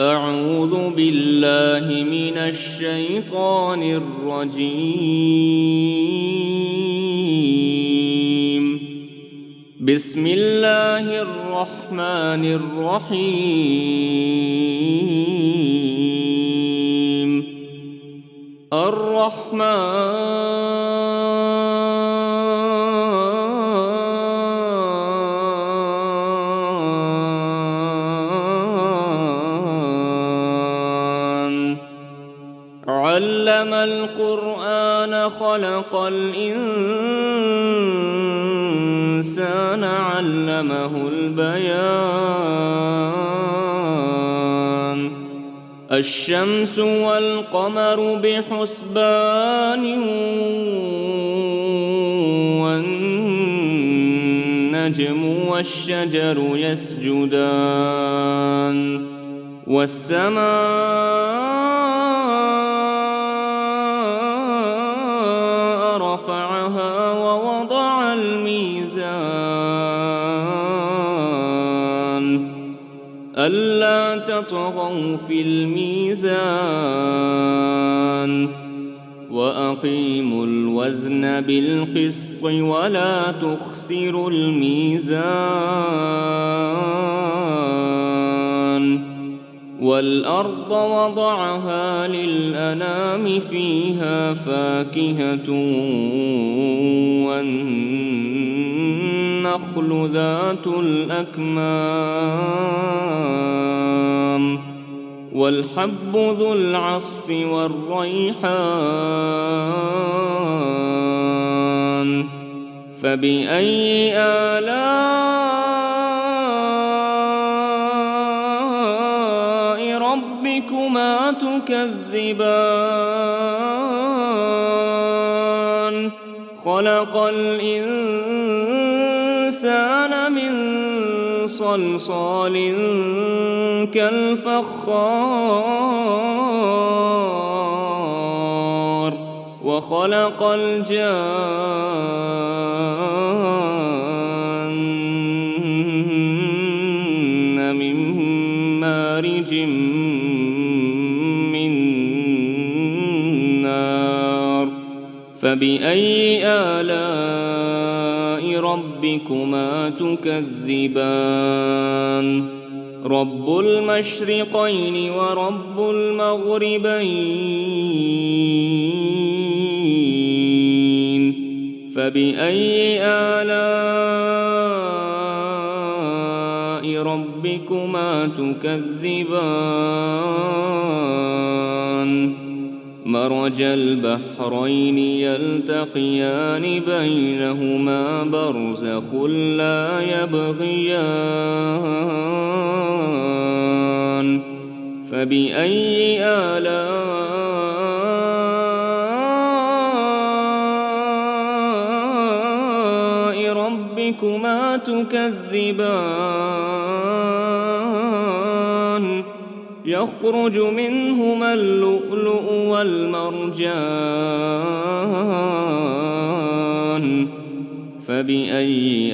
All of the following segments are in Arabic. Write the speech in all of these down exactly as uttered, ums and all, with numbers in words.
أعوذ بالله من الشيطان الرجيم. بسم الله الرحمن الرحيم. الرحمن علم القرآن خلق الإنسان علمه البيان. الشمس والقمر بحسبان والنجم والشجر يسجدان والسماء رفعها ووضع الميزان ألا تطغوا في الميزان وأقيموا الوزن بالقسط ولا تخسروا الميزان. والأرض وضعها للأنام فيها فاكهة والنخل ذات الأكمام والحب ذو العصف والريحان. فبأي آلاء ربكما تكذبان؟ خلق الإنسان من صلصال كالفخار وخلق الجان من مارج من نار. فبأي آلاء ربكما تكذبان؟ رب المشرقين ورب المغربين. فبأي آلاء ربكما تكذبان؟ مرج البحرين يلتقيان بينهما برزخ لا يبغيان. فبأي آلاء ربكما تكذبان؟ يخرج منهما اللؤلؤ والمرجان. فبأي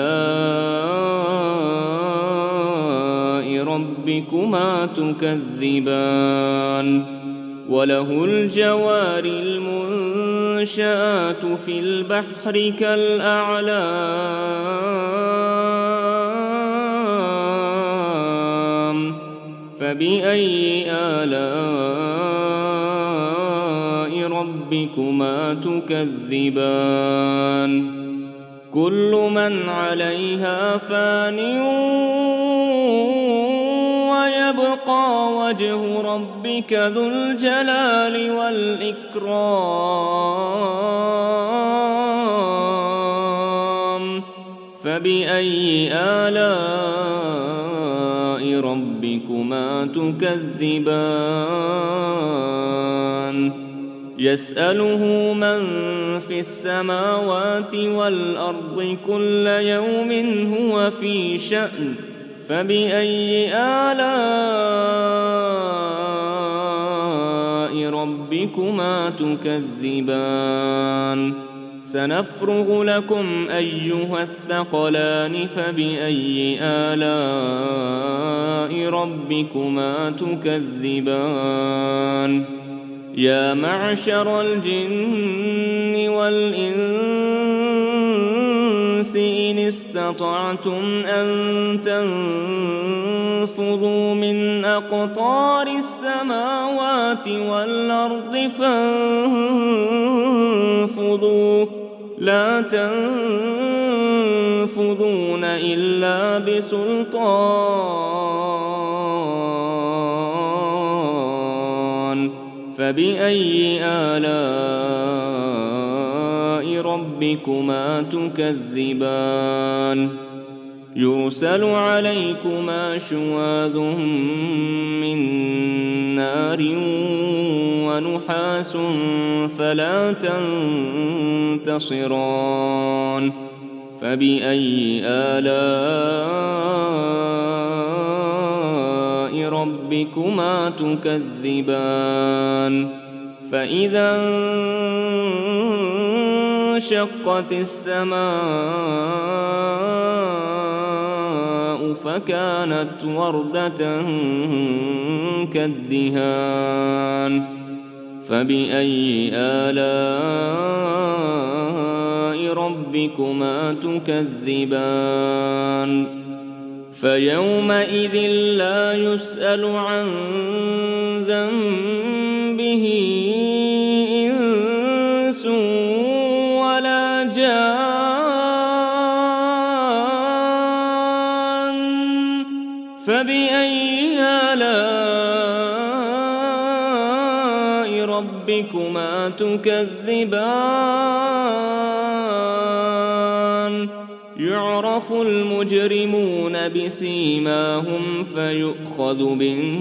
آلاء ربكما تكذبان؟ وله الجوار المنشآت في البحر كالأعلام. فبأي آلاء ربكما تكذبان؟ كل من عليها فان ويبقى وجه ربك ذو الجلال والإكرام. فبأي آلاء ربكما تكذبان؟ يسأله من في السماوات والأرض كل يوم هو في شأن. فبأي آلاء ربكما تكذبان؟ سنفرغ لكم أيها الثقلان فبأي آلاء ربكما تكذبان يا معشر الجن والإنس إن استطعتم أن تنفذوا من أقطار السماوات والأرض فانفذوا لا تنفذون إلا بسلطان فبأي آلاء ربكما تكذبان يرسل عليكما شواظ من نار ونحاس فلا تنتصران فبأي آلاء ربكما تكذبان فإذا انشقت السماء فكانت وردة كالدهان فبأي آلاء ربكما تكذبان فيومئذ لا يسأل عن ذنبه إنس ولا جان فبأي آلاء ربكما تكذبان يعرف المجرمون بسيماهم فيؤخذ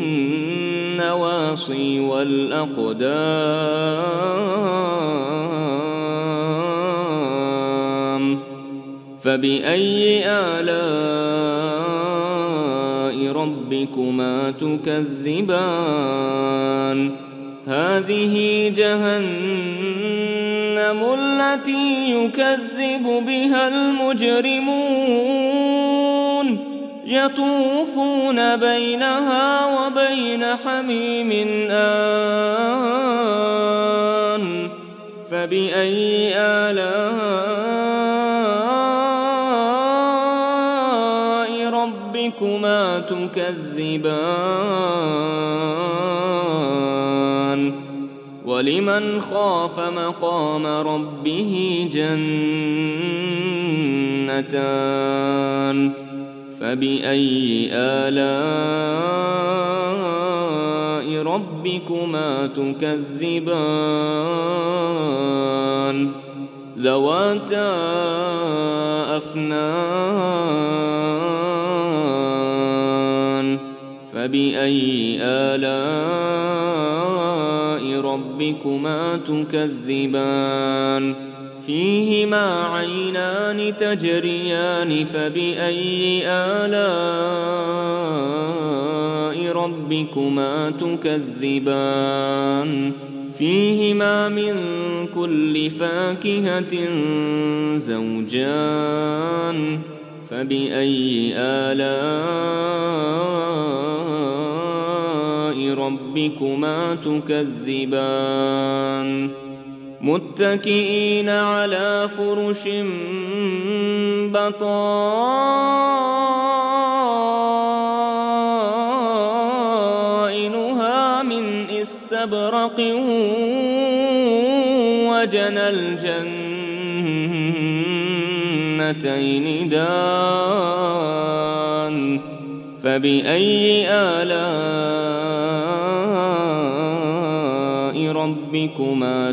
بالنواصي والأقدام فبأي آلاء ربكما تكذبان هذه جهنم التي يكذب بها المجرمون يطوفون بينها وبين حميم آن فبأي آلاء ربكما تكذبان ولمن خاف مقام ربه جنتان فبأي آلاء ربكما تكذبان ذواتا أفنان فبأي آلاء ربكما تكذبان فيهما عينان تجريان فبأي آلاء ربكما تكذبان فيهما من كل فاكهة زوجان فبأي آلاء ربكما تكذبان متكئين على فرش بطائنها من استبرق وجنى الجنتين دان فبأي آلاء ربكما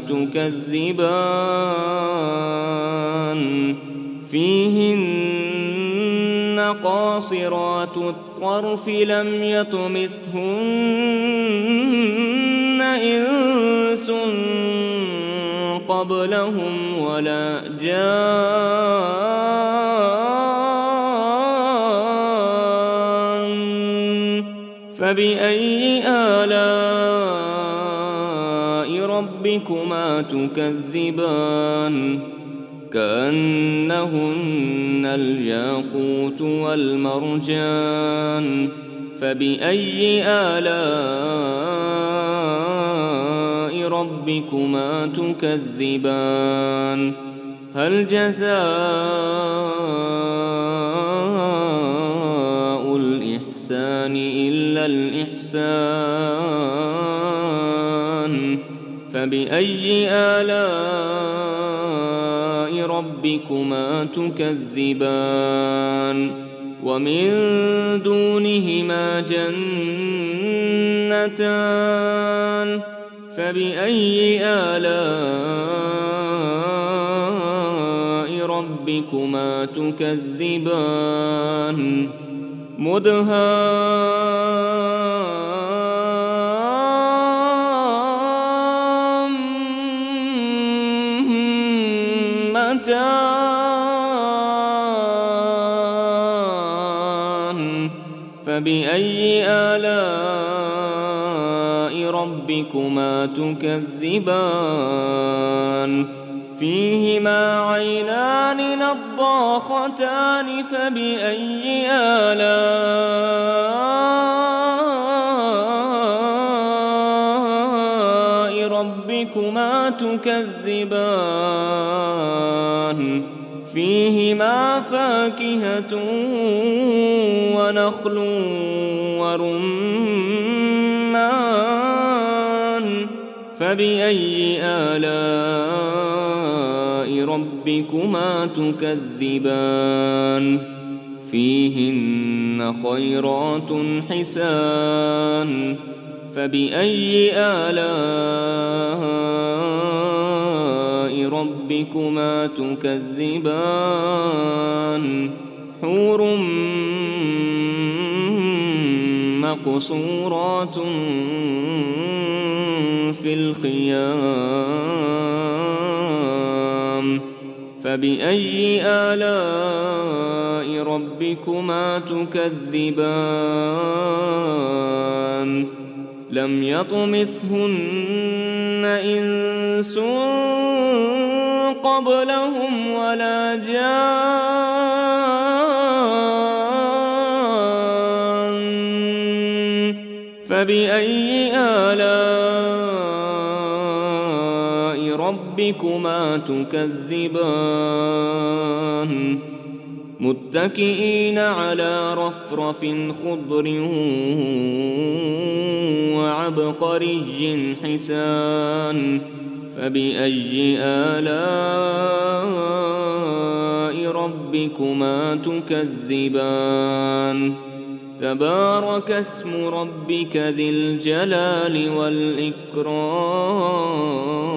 تكذبان فيهن قاصرات الطرف لم يطمثهن إنس قبلهم ولا جان فبأي آلاء ربكما تكذبان كأنهن الياقوت والمرجان فبأي آلاء ربكما تكذبان هل جزاء الإحسان إلا الإحسان فبأي آلاء ربكما تكذبان ومن دونهما جنتان فبأي آلاء ربكما تكذبان مدهامتان فبأي آلاء ربكما تكذبان فيهما عينان نضاختان فبأي آلاء ربكما تكذبان فيهما فاكهة ونخل ورمان فبأي آلاء ربكما تكذبان فيهن خيرات حسان فبأي آلاء ربكما تكذبان حور مقصورات في الخيام فبأي آلاء ربكما تكذبان لم يطمثهن إنس قبلهم ولا جان فبأي آلاء ربكما تكذبان متكئين على رفرف خضر وعبقري حسان فبأي آلاء ربكما تكذبان تبارك اسم ربك ذي الجلال والإكرام